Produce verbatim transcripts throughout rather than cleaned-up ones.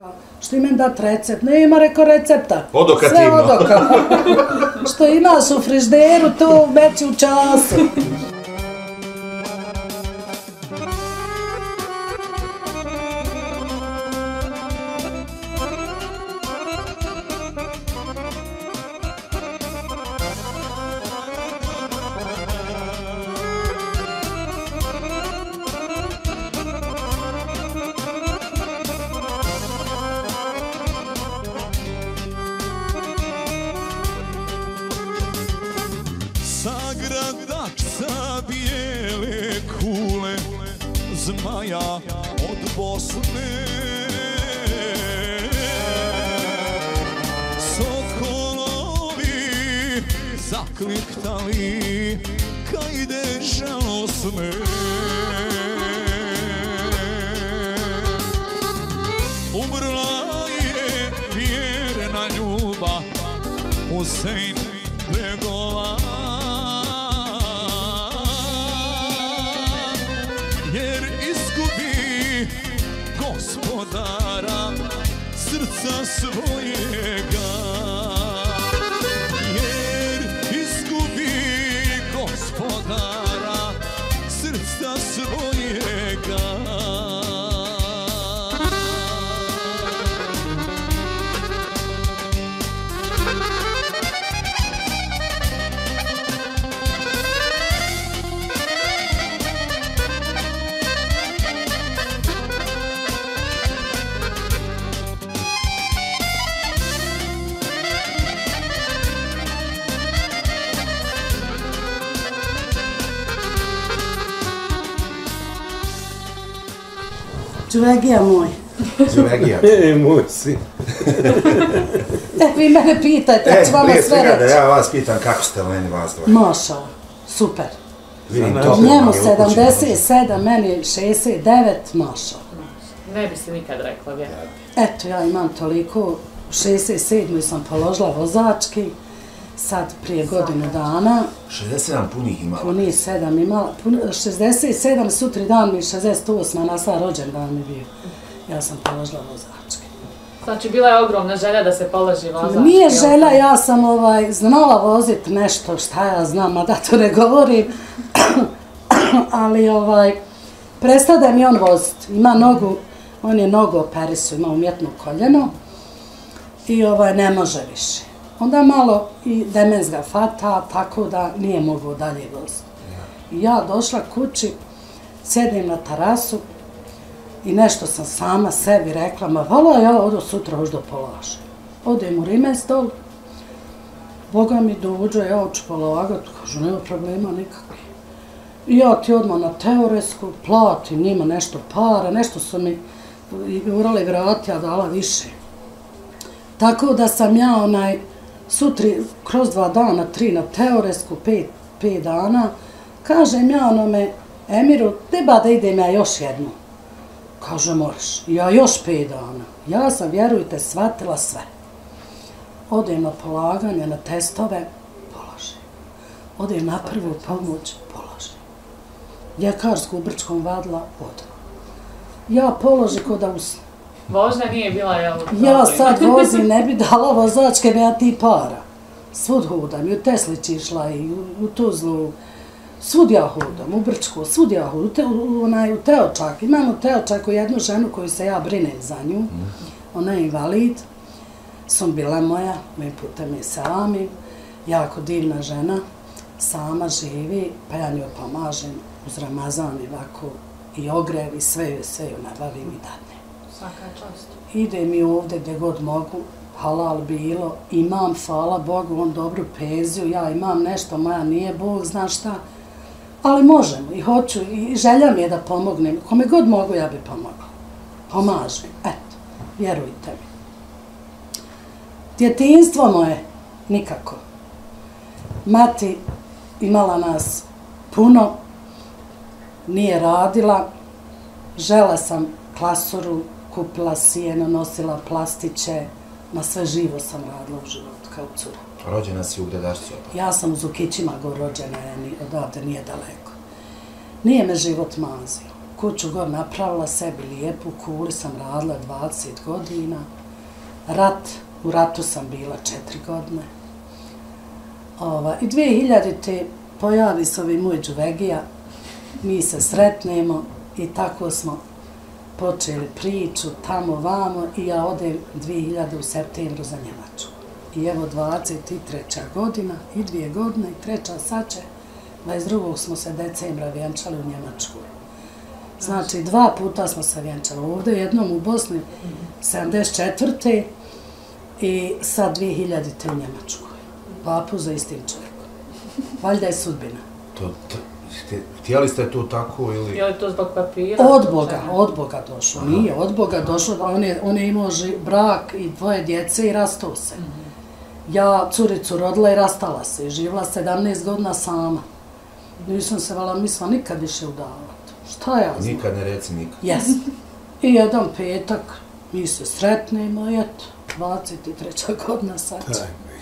Što imam dat recept? Nema reko recepta. Odokativno. Sve odoka. Što imaš u frižderu, to meći u času. Sagradak sa bijele kule, zmaja od Bosne. Sokolovi zakliktali, kajde žalosne. Umrla je vjerna ljubav, Husein Begova. Jer izgubi gospodara srca svojega. Jer izgubi gospodara srca svojega. Đuvegija moj. Đuvegija. E, moj si. E, vi mene pitajte, ja ću vama sve reći. Prije svega da ja vas pitam kako ste meni vas dvoje. Maša, super. Vidim to. Njemu sedamdeset sedam, meni šezdeset devet, maša. Ne bi se nikad rekla, vjerojatno. Eto, ja imam toliko, u šezdeset sedmoj sam položila vozački, sad prije godinu dana. šezdeset sedam punih imala. Punih sedam imala, šezdeset sedam sutri dan mi, šezdeset osam na sva rođendan mi bio. Ja sam položila vozački. Znači, bila je ogromna želja da se položi vozački. Nije želja, ja sam ovaj, znala voziti nešto, šta ja znam, a da to ne govorim. Ali ovaj, prestade mi on voziti. Ima nogu, on je nogu operisu, ima umjetno koljeno i ovaj, ne može više. Onda malo i demens ga fata, tako da nije mogao dalje voziti. I ja došla kući, sjedim na terasu i nešto sam sama sebi rekla, ma vala ja odo sutra još da polažem. Odem u Rimestol, Boga mi dođe, ja hoću polagati, kažu nema problema nikakvih. I ja ti odmah na teoretsku, platim njima nešto para, nešto su mi urali vrati, a dala više. Tako da sam ja onaj, sutri, kroz dva dana, tri na teoretsku, pet, pet dana, kažem ja onome, Emiru, treba da idem ja još jednu. Kaže, moraš. Ja još pet dana. Ja sam, vjerujte, shvatila sve. Odem na polaganje, na testove, položim. Odem na prvu pomoć, položim. Ljekarsku u Brčkom vadla, odmah. Ja položim ko da usnem. Vožnja nije bila, jel? Ja sad vozim, ne bi dala vozačke, ja ti para. Svud hodam, i u Teslići išla, i u Tuzlu, svud ja hodam, u Brčku, svud ja hodam, u Teočak. Imam u Teočaku jednu ženu koju se ja brinem za nju, ona je invalid, Sumbila moja, mi putem je selami, jako divna žena, sama živi, pa ja njoj pomažem uz Ramazan i ovako, i ogrev, i sve joj, sve joj nabavim i dadnem. Svaka čast. Ide mi ovdje gdje god mogu, halal bilo, imam, hvala Bogu, on dobru penziju, ja imam nešto, moja nije, Bog zna šta, ali možemo i hoću i želja mi je da pomognem, kome god mogu ja bi pomogla. Pomažem, eto, vjerujte mi. Djetinjstvo moje, nikako. Mati imala nas puno, nije radila, žela sam klasuru, kupila sjeno, nosila plastiće, ma sve živo sam radila u životu, kao cura. Rođena si u Gredašcu? Ja sam u Zukićima go rođena, odavde nije daleko. Nije me život mazio. kuću god napravila sebi lijepu, kuli sam radila dvadeset godina. Rat, u ratu sam bila četiri godine. Ova, I dvije hiljadite pojavi se ovi moj Đuvegija, mi se sretnemo i tako smo počeli priču tamo vamo i ja odem dvije hiljade u septembru za Njemačku. I evo dvadeset treća godina i dvije godine i treća sad će, dvadeset drugog smo se decembra vjenčali u Njemačku. Znači dva puta smo se vjenčali. Ovdje jednom u Bosni sedamdeset četvrte i sad dvije hiljadite u Njemačku. Papu za istim čovjekom. Valjda je sudbina. To, to, htjeli ste to tako ili... Je li to zbog papira? Od Boga, od Boga došlo. Nije, od Boga došlo. On je, on je imao ži, brak i dvoje djece i rastao se. Mm-hmm. Ja curicu rodila i rastala se. I živjela sedamnaest godina sama. Nisam se vala mislila nikad više udavati. Šta ja znam? Nikad ne reci nikad. Jes. I jedan petak mi se sretnemo i eto, dvadeset treća godina sad će.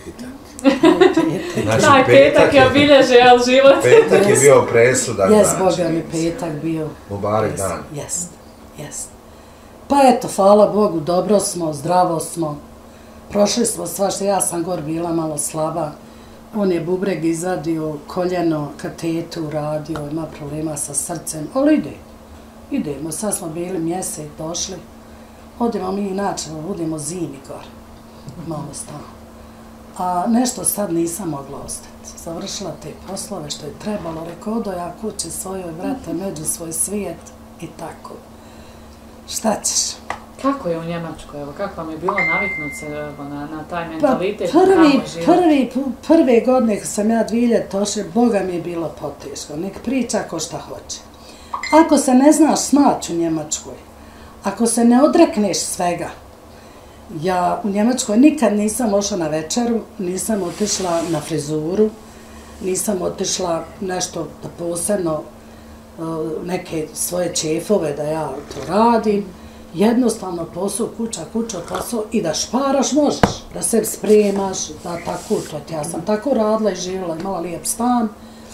Znači, Taj petak je obilježio, jel, život? Petak je bio presudan. Jes, znači, Boga mi petak bio. Mubarek dan. Jest, jest. Pa eto, hvala Bogu, dobro smo, zdravo smo. Prošli smo svašta, ja sam gor bila malo slaba. On je bubreg izvadio, koljeno, katetu uradio, ima problema sa srcem, ali ide. Idemo, sad smo bili mjesec, došli. Odemo mi inače, budemo zimi gor. Malo stano. A nešto sad nisam mogla ostati. Završila te poslove što je trebalo, rekao odo ja kući svojoj, vrate, među svoj svijet i tako. Šta ćeš? Kako je u Njemačkoj, evo, kako vam je bilo naviknut se evo, na, na taj mentalitet? Pa prvi, tamo prvi, prve godine kad sam ja dvije hiljade došla, Boga mi je bilo poteško. Nek priča ko šta hoće. Ako se ne znaš snaći u Njemačkoj, ako se ne odrekneš svega, ja u Njemačkoj nikad nisam ošla na večeru, nisam otišla na frizuru, nisam otišla nešto da posebno neke svoje čefove da ja to radim. Jednostavno posao, kuća, kuća, posao i da šparaš možeš, da se spremaš, da tako to. Ja sam tako radila i živjela, imala lijep stan.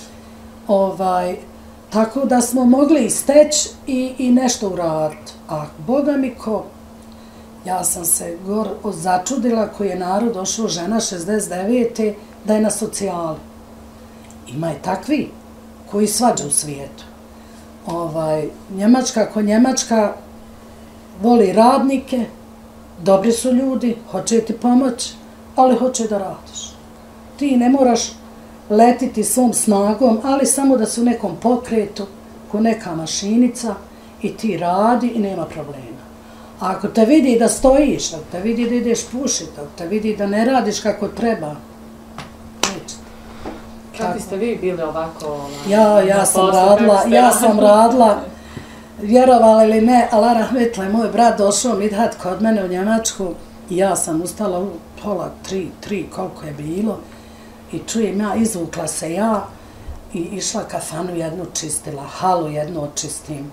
Ovaj, tako da smo mogli isteći i, i nešto uraditi. A Boga mi ko, ja sam se gor začudila koji je narod došao žena šezdeset devete da je na socijali. Ima je takvi koji svađa u svijetu. Ovaj, Njemačka ko Njemačka voli radnike, dobri su ljudi, hoće ti pomoći, ali hoće da radiš. Ti ne moraš letiti svom snagom, ali samo da si u nekom pokretu, ko neka mašinica i ti radi i nema problema. A ako te vidi da stojiš, ako te vidi da ideš pušiti, ako te vidi da ne radiš kako treba, neće. Kakvi ste vi bili ovako? Ja, ja sam radila, ja sam radila, vjerovala ili ne, ala rahmetla, moj brat došao Midhat kod mene u Njemačku i ja sam ustala u pola, tri, tri, koliko je bilo i čujem ja, izvukla se ja i išla kafanu jednu čistila, halu jednu očistim.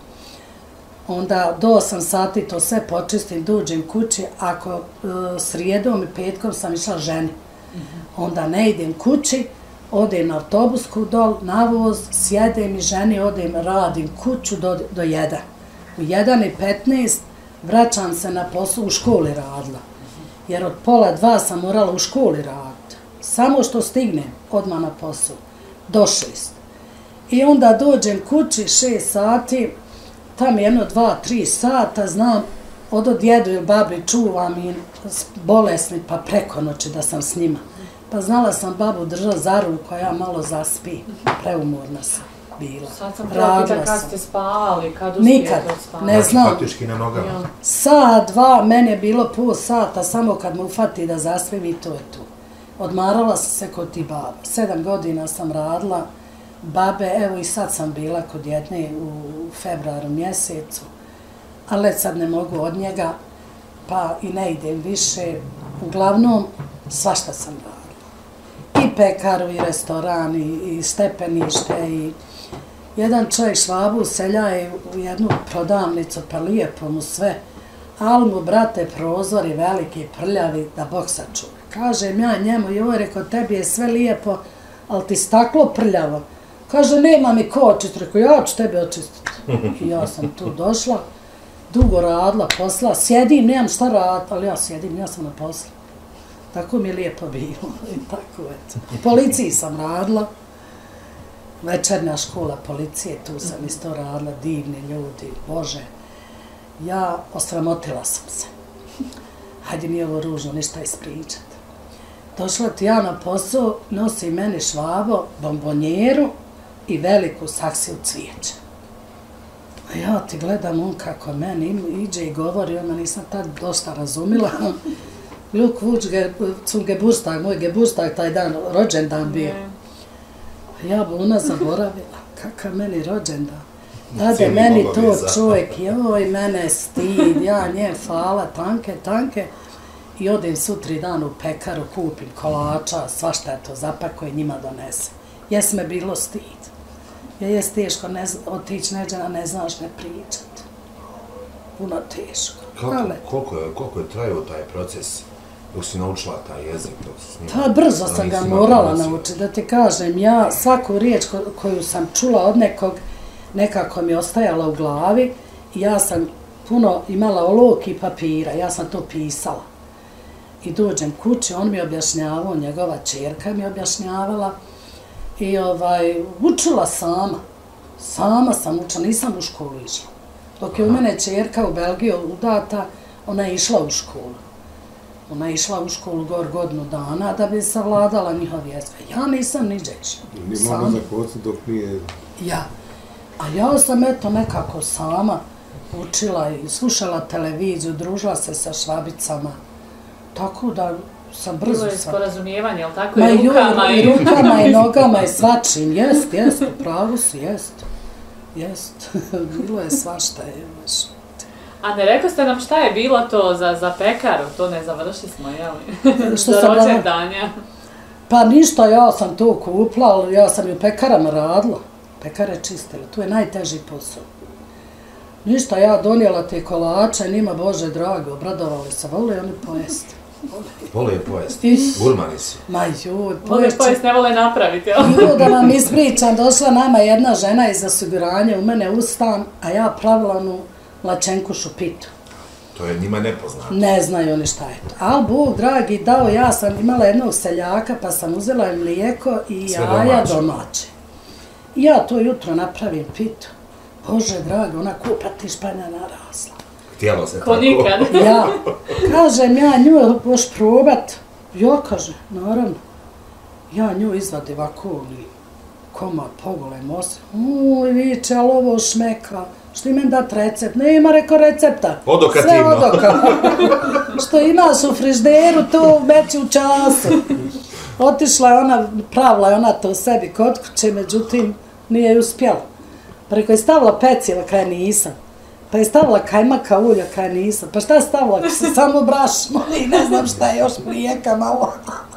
Onda do osam sati to sve počistim, dođem kući, ako e, srijedom i petkom sam išla ženi, onda ne idem kući, odem na autobusku dol, na voz, sjedem i ženi, odem, radim kuću do, do jedan. U jedan i petnaest vraćam se na posao, u školi radila. Jer od pola dva sam morala u školi raditi. Samo što stignem, odmah na posao, do šest. I onda dođem kući, šest sati, tam jedno, dva, tri sata, znam, odo djedu ili babi čuvam i bolesni, pa preko noći da sam s njima. Pa znala sam babu držati za ruku, a ja malo zaspi, preumorna sam bila. Sad sam prvo pita kad ste spavali, kad Nikad, uspijete spavati. ne znam. Faktički na nogama. Sat, dva, mene je bilo pol sata, samo kad me ufati da zaspim i to je to. Odmarala sam se kod ti baba. Sedam godina sam radila, babe, evo i sad sam bila kod jedne u februaru mjesecu, ali sad ne mogu od njega, pa i ne idem više. Uglavnom, svašta sam radila. I pekaru, i restoran, i, i stepenište, i jedan čovjek Švabu useljaje u jednu prodavnicu, pa lijepo mu sve, ali mu, brate, prozori veliki, prljavi, da Bog sačuva. Kažem ja njemu, joj, rekao, tebi je sve lijepo, ali ti staklo prljavo. Kaže, nema mi ko očistiti, rekao, ja ću tebe očistiti. I ja sam tu došla, dugo radila, posla, sjedim, nemam šta raditi, ali ja sjedim, ja sam na poslu. Tako mi je lijepo bilo. I tako, eto. U policiji sam radila, večernja škola policije, tu sam isto radila, divni ljudi, Bože. Ja osramotila sam se. Hajde mi ovo ružno ništa ispričati. Došla ti ja na posao, nosi meni švabo, bombonjeru i veliku saksiju cvijeća. A ja ti gledam on kako meni iđe i govori, ona nisam tad dosta razumila. Ljuk vuč cum Geburstag, moj Geburstag taj dan, rođendan bio. Ja bi ona zaboravila, kakav meni rođendan. Dade meni to čovjek, joj, mene stid, ja nje fala, tanke, tanke. I odem sutri dan u pekaru, kupim kolača, svašta je to zapako i njima donese. Jes me bilo stid. Ja jes teško otići neđena, ne znaš ne pričat. Puno teško. Koliko je trajao taj proces dok si naučila taj jezik? Pa brzo sam ga morala naučiti, da ti kažem. Ja svaku riječ koju sam čula od nekog, nekako mi ostajala u glavi i ja sam puno imala olovki i papira, ja sam to pisala. I dođem kući, on mi objašnjavao, njegova čerka mi objašnjavala i ovaj, učila sama. Sama sam učila, nisam u školu išla. Dok je u mene čerka u Belgiju udata, ona je išla u školu. Ona je išla u školu gor godinu dana da bi savladala njihov jezik. Ja nisam niđe išla. Ni mogla zakosti dok nije... Ja. A ja sam eto nekako sama učila i slušala televiziju, družila se sa švabicama. Tako da sam brzo... Bilo je sporazumijevanje, jel tako? I rukama i... I rukama i nogama i svačim. Jest, jest, u pravu si, jest. Jest. Bilo je svašta. A ne rekao ste nam šta je bilo to za, za pekaru? To ne završi smo, jel? Što za sam rođendanja. Pa ništa, ja sam to kupila, ali ja sam i u pekarama radila. Pekare čistila, tu je najteži posao. Ništa, ja donijela te kolače, njima, Bože dragi, obradovali se, vole oni pojesti. Vole pojesti? Gurmani si? Ma joj, Vole pojesti, ne vole napraviti, jel? Joj, da vam ispričam, došla nama jedna žena iz osiguranja u mene u stan, a ja pravila onu lačenkušu pitu. To je njima nepoznato. Ne znaju oni šta je to. Ali Bog dragi dao, ja sam imala jednog seljaka, pa sam uzela im mlijeko i jaja domaće. I ja to jutro napravim pitu. Bože dragi, ona kupa ti španja narasla. Htjelo se tako. Ko nikad. Ja. Kažem ja nju, boš probat. Ja, kaže, naravno. Ja nju izvadim ovako, komad, pogolem os. Uj, viče, ali ovo šmeka. Što imam dat recept? Ne ima reko recepta. Odokativno. Sve odoka. Što imaš u frižderu, to meći u času. Otišla je ona, pravila je ona to sebi kod kuće, međutim, nije ju uspjela. Preko je stavila peciva kaj nisam. Pa je stavila kajmaka ulja kaj nisam. Pa šta je stavila? Samo brašno i ne znam šta je još mlijeka malo.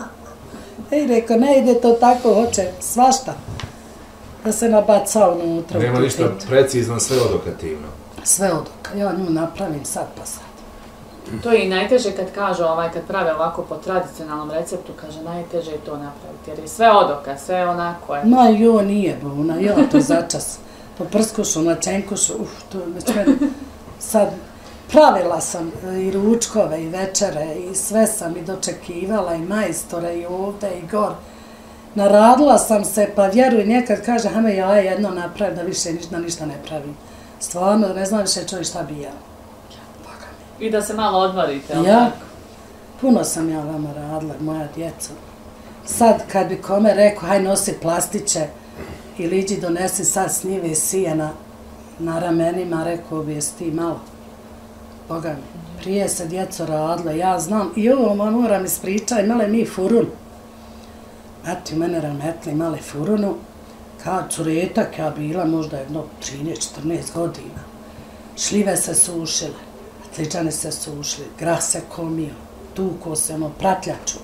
I rekao, ne ide to tako, hoće svašta. Da se nabaca unutra. Nema ništa precizno, sve odokativno. Sve odoka. Ja nju napravim sad pa sad. To je i najteže kad kažu, ovaj, kad prave ovako po tradicionalnom receptu, kaže najteže je to napraviti, jer je sve odoka, sve onako je. Ma jo, nije buna, jo, to začas. Po prskušu, na čenkušu, uf, to već meni sad pravila sam i ručkove i večere i sve sam i dočekivala i majstore i ovde i gor. Naradila sam se, pa vjeruj, nekad kaže, hajme ja jedno napravim da više ništa, ništa ne pravim. Stvarno, ne znam više čovjek šta bi ja. I da se malo odmorite, ali ja, tako? Puno sam ja vama radila, moja djeca. Sad kad bi kome rekao, haj nosi plastiće ili iđi donesi sad snjive sijena na ramenima, rekao bi jesi ti malo. Boga mi, prije se djeco radila, ja znam, i ovo moram ispričati, imale mi furun. Mati u mene rametli, imale furunu, kao curetak ja bila možda jedno trinaest četrnaest godina. Šljive se sušile. Sličani se sušli, grah se komio, tuko se, ono, pratljaču.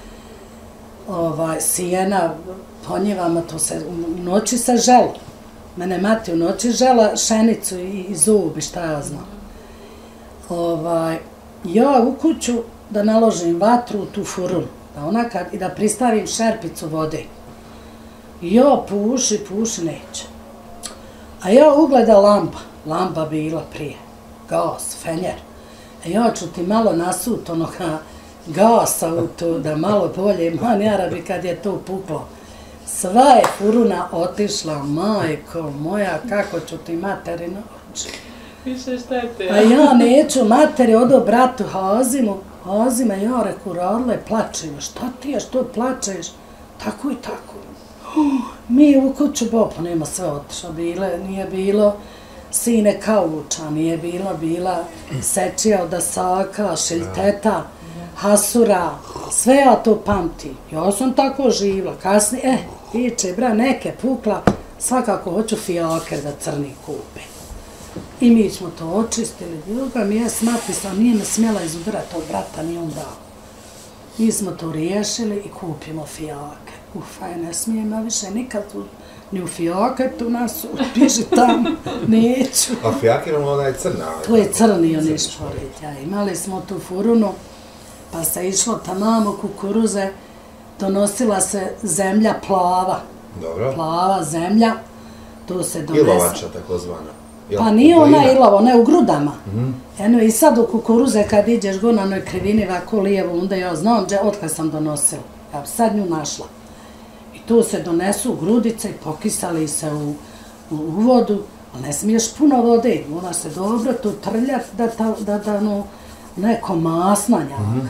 Ovaj, sijena, po njivama, to se, u noći se želo. Mene mati u noći žela šenicu i, i zubi, šta ja znam. Ovaj, ja u kuću da naložim vatru u tu furunu, da ona kad, i da pristavim šerpicu vode. I ja puši, puši, neće. A ja ugleda lampa, lampa bila prije, gas, fenjer. A ja ću ti malo nasut onoga gasa u to, da malo bolje, man jarabi kad je to puklo. Sva je furuna otišla, majko moja, kako ću ti materinu oči. Više štete. A ja neću materi, odo bratu Hazimu, Hazime, ja reku, radile, plače, šta ti je, što plačeš? Tako i tako. Mi u kuću, bopa, nema sve otišlo, bile, nije bilo sine kauča, nije bilo, bila sečija od asaka, šilteta, hasura, sve ja to pamtim. Ja sam tako živla, kasnije, eh, iće, bra, neke pukla, svakako hoću fijaker da crni kupi. I mi smo to očistili, druga mi je smatisa, nije me smjela izudrati od brata, nije on dao. Mi smo to riješili i kupimo fijake. Uf, aj ne smijem, više nikad tu, ni u fijake tu nas upiži tamo, neću. A fijaker je onaj crna? To je crni onaj šporit, ja. Imali smo tu furunu, pa se išlo tamamo kukuruze, donosila se zemlja plava. Dobro. Plava zemlja, tu se donese. Ilovača takozvana. Pa nije ona ilova, ona je u grudama. Eno i sad u kukuruze kad iđeš go na onoj krivini ovako lijevo, onda ja znam otkad sam donosila. Ja bi sad nju našla. I tu se donesu grudice i pokisali se u, u, u vodu, ali ne smiješ puno vode, mora se dobro tu trljati da, da, da, da no, neko masna njaka.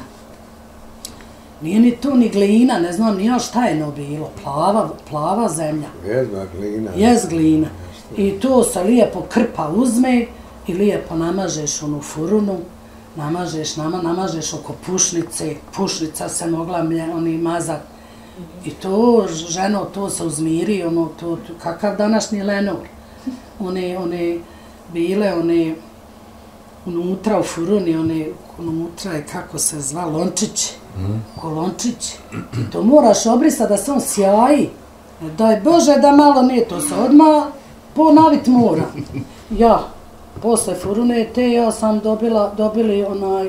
Nije ni tu ni glina, ne znam ni ja šta je no bilo, plava, plava zemlja. Jezna glina. Jez glina. I to se lijepo krpa uzme i lijepo namažeš onu furunu, namažeš, nama, namažeš oko pušnice, pušnica se mogla mlje, oni mazat. I to, ženo, to se uzmiri, ono, to, to, kakav današnji lenor. One, one bile, one, unutra u furuni, one, unutra je, kako se zva, lončići, kolončići. I to moraš obrisati da se on sjaji. Daj Bože da malo nije, to se odmah ponavit mora. Ja, posle furune te, ja sam dobila, dobili onaj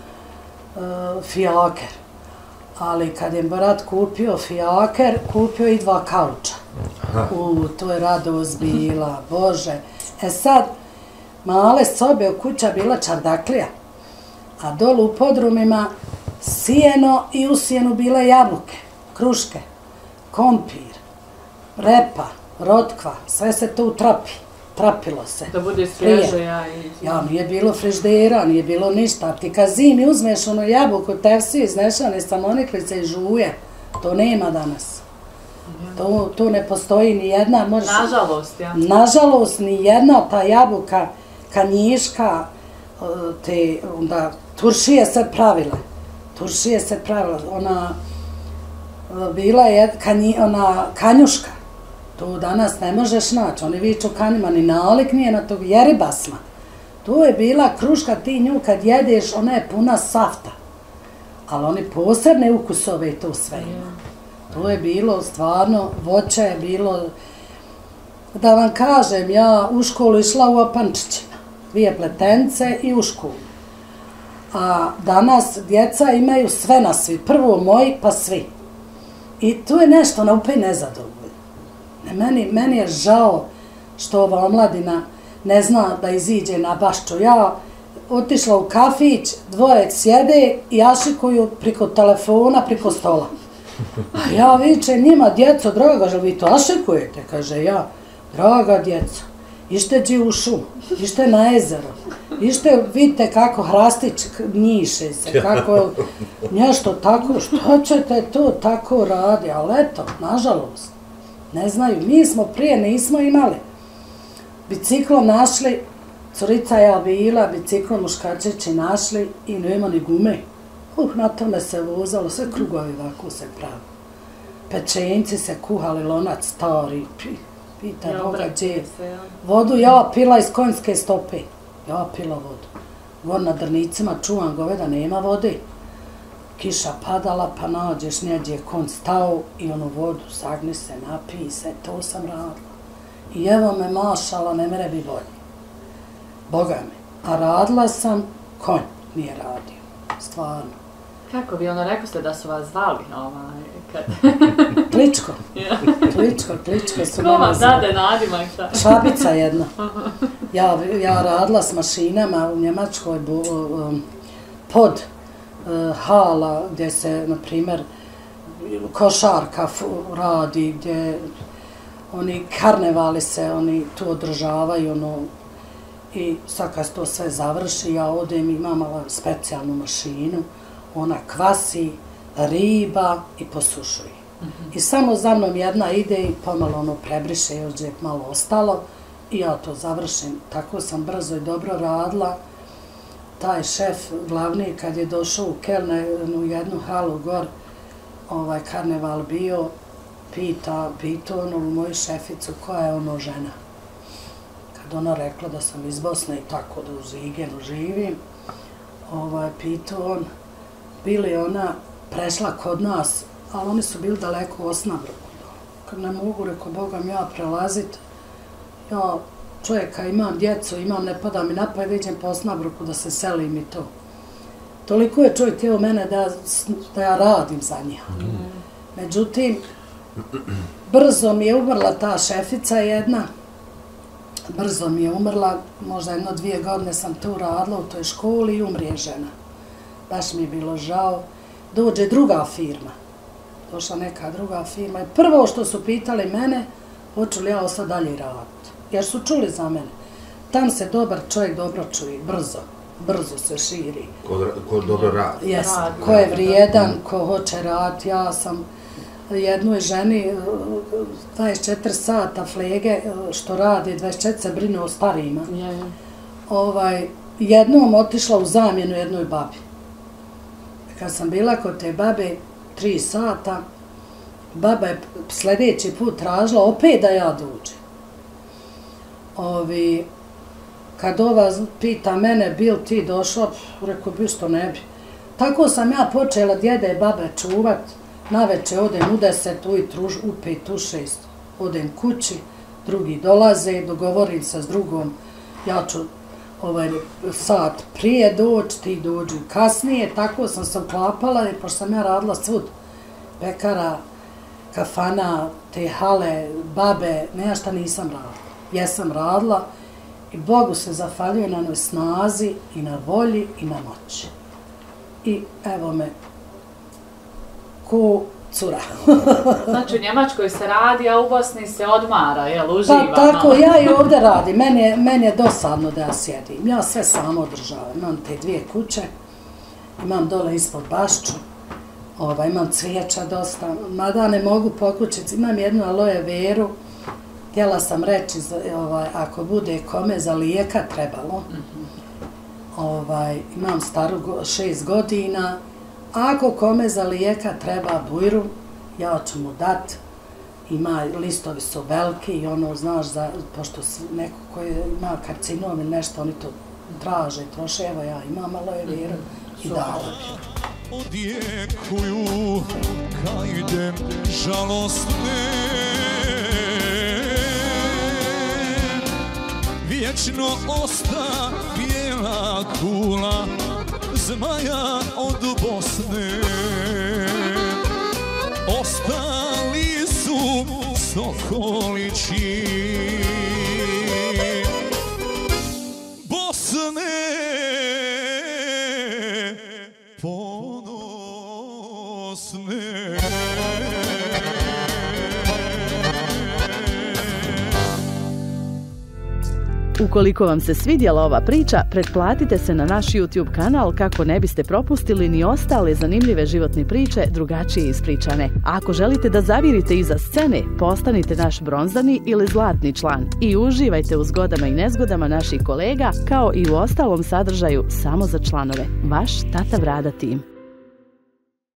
uh, fijaker. Ali kad je brat kupio fijaker, kupio i dva kauča. U, to je radost bila, Bože. E sad, male sobe u kuća bila čardaklija, a dolu u podrumima sijeno i u sijenu bile jabuke, kruške, kompir, repa, rotkva, sve se to utrapi, trapilo se. Da bude svježe, ja i... Ja, nije bilo friždera, nije bilo ništa. Ti kad zimi uzmeš onu jabuku, tefsiju iznešane samoniklice i žuje, to nema danas. To, to ne postoji ni jedna, možeš... Nažalost, ja. Nažalost, ni jedna ta jabuka, kanjiška, te, onda, turšije se pravile. Turšije se pravile, ona, bila je kanji, ona kanjuška. To danas ne možeš naći, oni viču kanjima, ni nalik nije na tog jeribasma. To je bila kruška, ti nju kad jedeš, ona je puna safta. Ali oni posebne ukusove i to sve ima. To je bilo stvarno, voće je bilo, da vam kažem, ja u školu išla u opančićima, dvije pletence i u školu. A danas djeca imaju sve na svi, prvo moji pa svi. I tu je nešto na upaj nezadovoljno. Meni, meni je žao što ova omladina ne zna da iziđe na bašću. Ja otišla u kafić, dvoje sjede i ašikuju priko telefona, priko stola. A ja vičem njima, djeco, draga, žel vi to ašikujete? Kaže ja, draga djeco, ište dži u šum, ište na jezero, ište vidite kako hrastić njiše se, kako nešto tako, što ćete to tako radi, ali eto, nažalost. Ne znaju, mi smo prije nismo imali. Biciklom našli, curica ja bila, biciklom muškačići našli i nema ni gume. Uh, na tome se vozalo, sve krugovi ovako se pravi. Pečenci se kuhali, lonac stari, pita Boga gdje. Vodu ja pila iz konjske stope. Ja pila vodu. Gor na drnicima čuvam goveda, nema vode. Kiša padala, pa nađeš njeđe konj stao i onu vodu sagni se, napiji se, to sam radila. I evo me mašala, ne mere bi bolje. Boga mi. A radila sam, konj nije radio, stvarno. Kako bi ono, rekao ste da su vas zvali, ovaj, kad... Kličko. Kličko, kličko su Ko vam mene zvali. dade nadimak, šta? Švabica jedna. Ja, ja radila s mašinama u Njemačkoj bu, um, pod uh, hala gdje se, na primjer, košarka radi, gdje oni karnevali se, oni tu održavaju, ono, i sad kad to sve završi, ja odem, imam specijalnu mašinu, ona kvasi, riba i posušuje. Mm-hmm. I samo za mnom jedna ide i pomalo ono prebriše, još je malo ostalo i ja to završim. Tako sam brzo i dobro radila. Taj šef glavni kad je došao u Kelne, u jednu halu gor, ovaj karneval bio, pita, pita ono moju šeficu koja je ono žena. Kad ona rekla da sam iz Bosne i tako da u Zigenu živim, ovaj, pita on, bili ona prešla kod nas, ali oni su bili daleko u Osnabruku. Kad ne mogu, reko, Boga mi ja prelazit, ja čovjeka imam djecu, imam, ne pada mi napad, iđem po Osnabruku da se selim i to. Toliko je čovjek htio mene da, da ja radim za njih. Mm. Međutim, brzo mi je umrla ta šefica jedna, brzo mi je umrla, možda jedno dvije godine sam tu radila u toj školi i umrije žena. Baš mi je bilo žao. Dođe druga firma, došla neka druga firma i prvo što su pitali mene, hoću li ja ostati dalje raditi, jer su čuli za mene. Tam se dobar čovjek dobro čuje, brzo, brzo se širi. Ko, ko dobro radi. Jes, ko je vrijedan, ko hoće raditi. Ja sam jednoj ženi dvadeset četiri sata flege što radi, dvadeset četiri se brine o starijima. Ja, ja. Ovaj, jednom otišla u zamjenu jednoj babi. Kad sam bila kod te babe tri sata, baba je sljedeći put tražila opet da ja dođem. Ovi, kad ova pita mene, bil ti došla, rekao bi što ne bi. Tako sam ja počela djede i babe čuvat, naveče odem u deset, ujutru u pet, u šest, odem kući, drugi dolaze, dogovorim se s drugom, ja ću ovaj sat prije doći, ti dođu kasnije, tako sam se uklapala i pošto sam ja radila svud, pekara, kafana, te hale, babe, nešto nisam radila. Jesam radila i Bogu se zahvaljujem na noj snazi i na volji i na moći. I evo me, ko cura. Znači u Njemačkoj se radi, a u Bosni se odmara, jel, uživa? Pa tako, ja i ovdje radim. Meni je, meni je dosadno da ja sjedim. Ja sve samo održavam. Imam te dvije kuće, imam dole ispod bašću, ovaj, imam cvijeća dosta, mada ne mogu pokućici. Imam jednu aloe veru, htjela sam reći, ovaj, ako bude kome za lijeka trebalo. Ovaj, imam staru go, šest godina, ako kome za lijeka treba bujru, ja ću mu dat. Ima, listovi su veliki i ono, znaš, za, pošto neko koji ima karcinom ili nešto, oni to traže, troše, evo ja imam aloe veru i dala bi. Odjekuju kajde žalostne, vječno osta bijela kula zmaja od Bosne. Ostali su sokolići Bosne ponosne. Ukoliko vam se svidjela ova priča, pretplatite se na naš YouTube kanal kako ne biste propustili ni ostale zanimljive životne priče drugačije ispričane. A ako želite da zavirite iza scene, postanite naš bronzani ili zlatni član i uživajte u zgodama i nezgodama naših kolega kao i u ostalom sadržaju samo za članove. Vaš Tata Vrada tim.